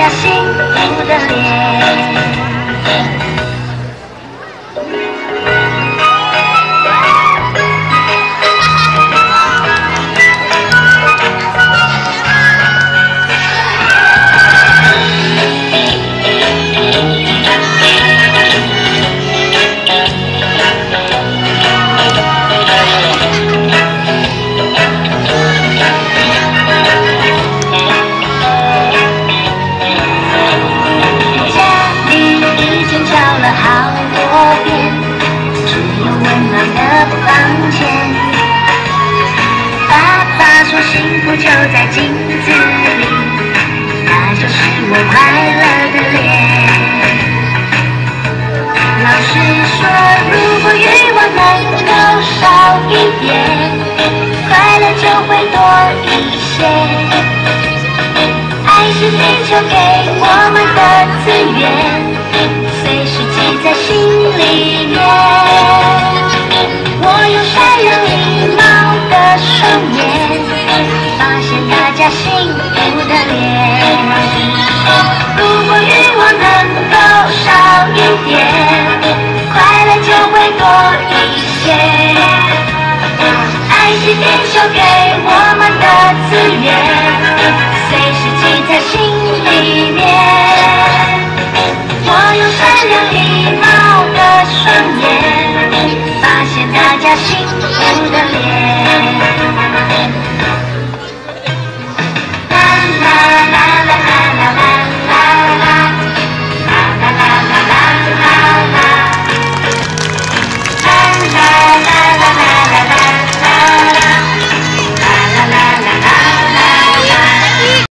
家幸福的脸。幸福就在镜子里，那就是我快乐的脸。老师说，如果欲望能够少一点，快乐就会多一些。爱是地球给我们的资源，随时记在心里面。我用善良礼貌的双眼，发现大家幸福的脸。如果欲望能够少一点，快乐就会多一些。爱是地球给我们的资源，随时记在心里面。我用善良礼貌的双眼，